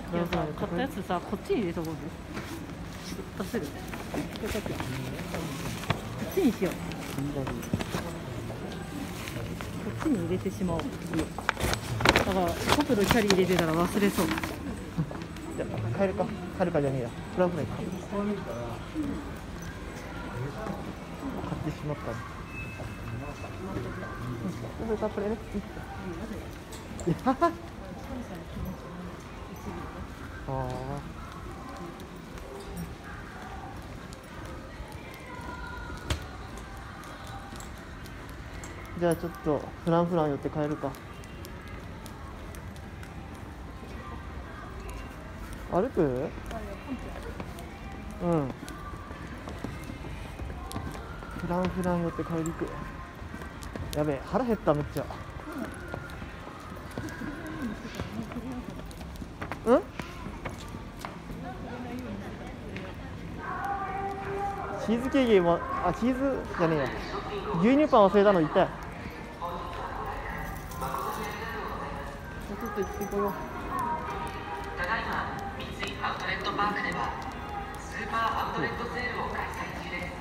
フランフラン買ったやつさ、こっちに入れとこうぜ。出せる。こっちにしよう。こっちに入れてしまおう。だから国土キャリー入れてたら忘れそう。 じゃあ帰るか、帰るかじゃねえや。フランフランか。買ってしまった。それたっぷりね。ああ。じゃあちょっとフランフラン寄って帰るか。歩く？うん。フランフラン寄って帰り行く。やべえ、腹減っためっちゃ。うん？チーズケーキも、あ、チーズじゃねえや。牛乳パン忘れたの言ったよ。ちょっと行ってこよう。 ただいま三井アウトレットパークではスーパーアウトレットセールを開催中です。